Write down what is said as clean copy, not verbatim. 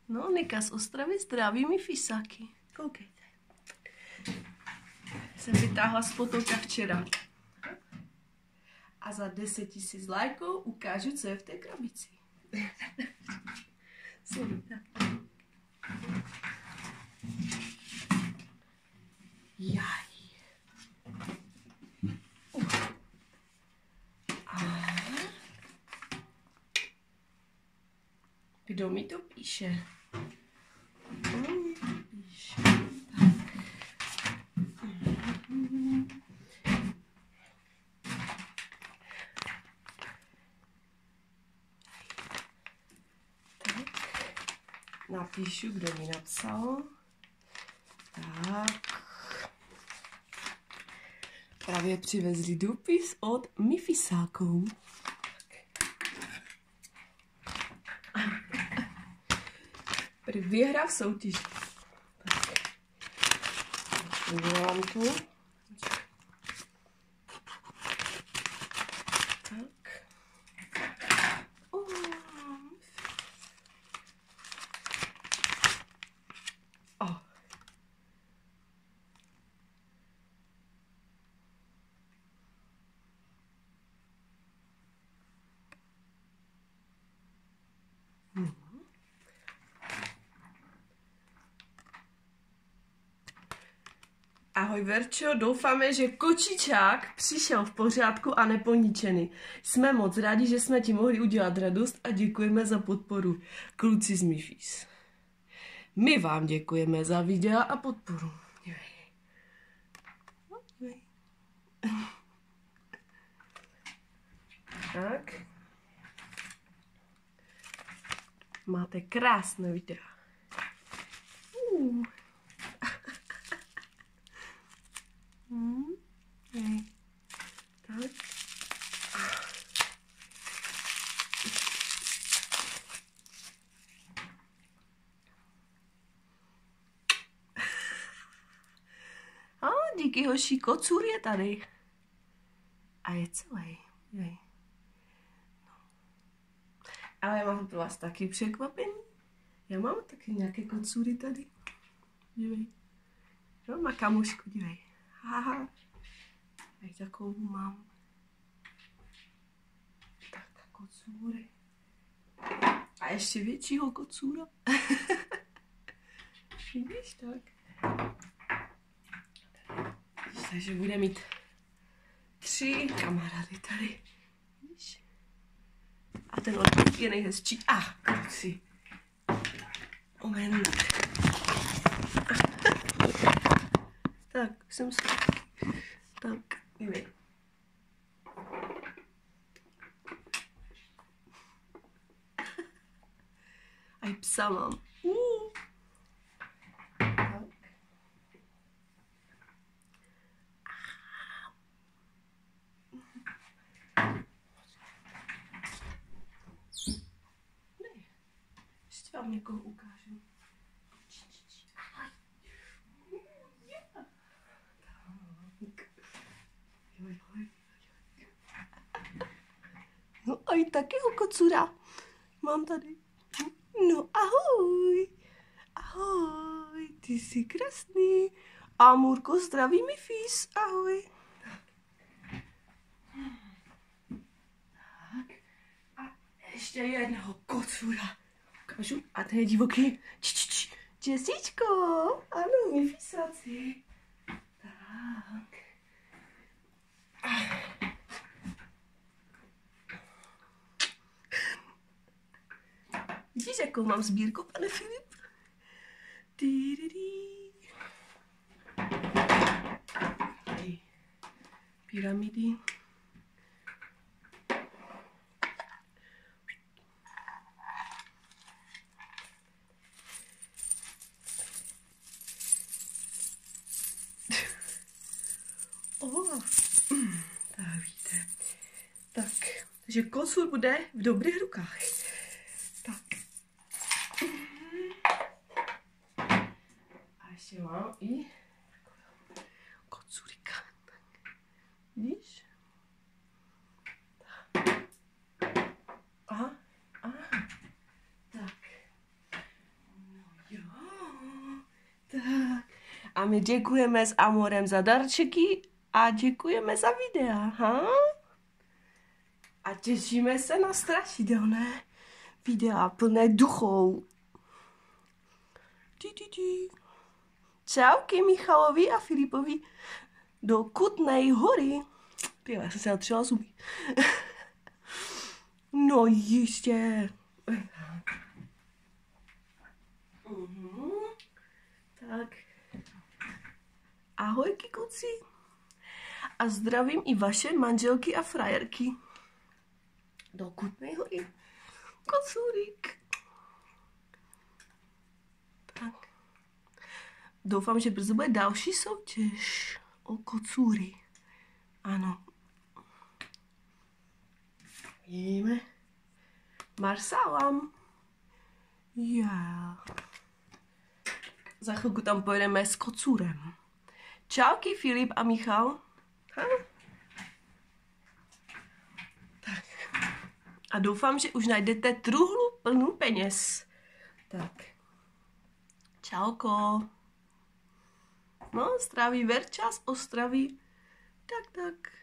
No, Nika z Ostravy zdraví mi fisáky. Koukejte. Jsem vytáhla z potoka včera. A za 10 000 lajků ukážu, co je v té krabici. Sorry, tak. Jaj. Kdo mi to píše? Kdo mi to píše? Tak. Napíšu, kdo mi napsal. Tak. Právě přivezli dopis od Mifisáků. Vyhrál soutěž. Tak. Udělám to. Tak. Ahoj Verčo, doufáme, že kočičák přišel v pořádku a neponičený. Jsme moc rádi, že jsme ti mohli udělat radost a děkujeme za podporu. Kluci z Mifis. My vám děkujeme za videa a podporu. Tak. Máte krásné videa. Tak. Díky hoší, kocůr je tady. A je celý. No. Ale já mám pro vás taky překvapení. Já mám taky nějaké kocůry tady. Dívej. No, má kamošku, dívej. Haha. Jak takovou mám. Tak, kocůry. A ještě většího kocůra. Vidíš, tak. Takže bude mít 3 kamarády tady. Vidíš? A ten odpuk je nejhezčí. Kluci. Moment. Tak, jsem se... Tak, dívej. A i psa mám. Tak. Ne. Ještě vám někoho ukážu. No a i takého kocura mám tady. No ahoj. Ahoj, ty jsi krásný. Amurko, zdraví Mifis. Ahoj. Tak. A ještě jednoho kocura. Ukážu. A ten je divoký. Česíčko. Ano, Mifisáci. Tak. Vidíš, jakou mám sbírku, pane Filip? Tady pyramidy. Tak víte. Tak, takže kocůr bude v dobrých rukách. Tak. A ještě mám i kocůrika. Vidíš? Tak. Tak. A my děkujeme s Amorem za darčeky a děkujeme za videa, ha? A těšíme se na strašidelné videa plné duchů. Čauky Michalovi a Filipovi do Kutnej Hory. Ty, já jsem se natřela zuby. No jistě. Tak. Ahojky, kluci. A zdravím i vaše manželky a frajerky. Do Kutnej Hory. Kocůrik. Tak. Doufám, že brzo bude další soutěž o kocůry. Ano. Vidíme. Marsalam. Já. Za chvilku tam pojedeme s kocůrem. Čauky, Filip a Michal. Ha? Tak. A doufám, že už najdete truhlu plnou peněz. Tak. Čauko. No, zdraví Verča z Ostravy. Tak.